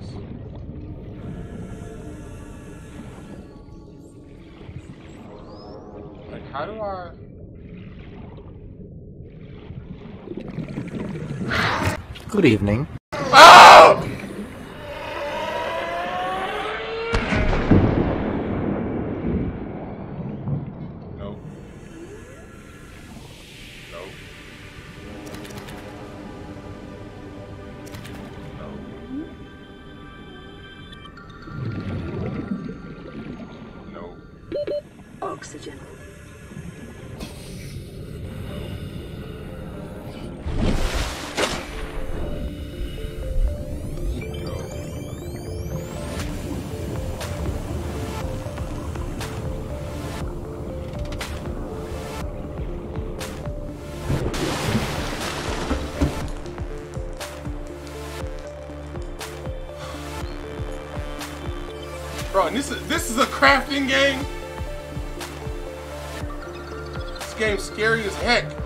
Like, how do I... Good evening. Oh! Nope. Nope. Nope. Nope. Oxygen. Bro, and this is a crafting game? This game's scary as heck.